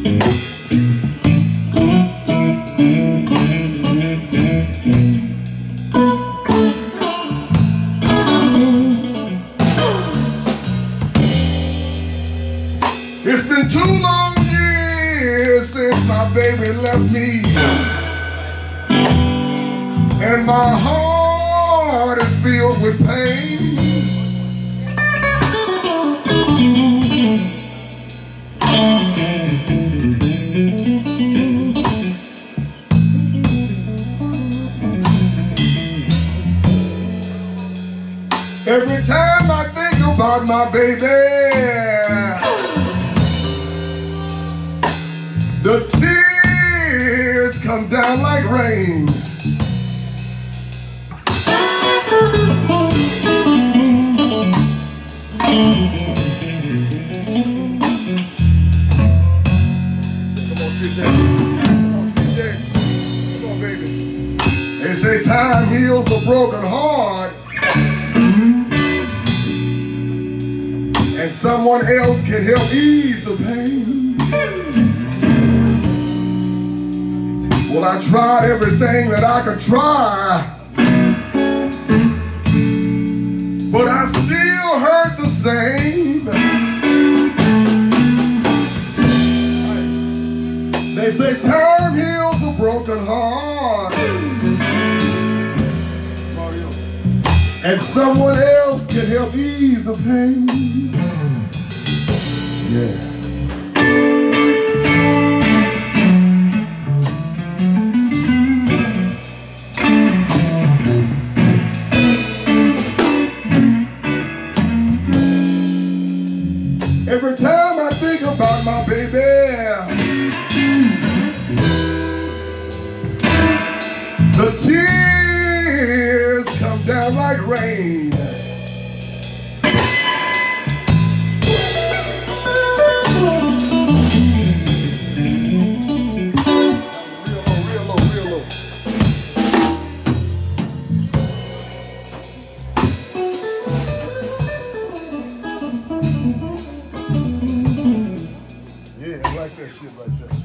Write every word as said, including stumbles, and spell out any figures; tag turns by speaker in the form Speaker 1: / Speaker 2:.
Speaker 1: It's been two long years since my baby left me, and my heart is filled with pain. Every time I think about my baby, the tears come down like rain. Come on, C J. Come on, C J. Come on, baby. They say time heals a broken heart, and someone else can help ease the pain. Well, I tried everything that I could try, but I still hurt the same. They say time heals a broken heart, and someone else can help ease the pain. Yeah. Every time I think about my baby, the tears come down like rain. Real low, real low, real low. Yeah, I like that shit right there.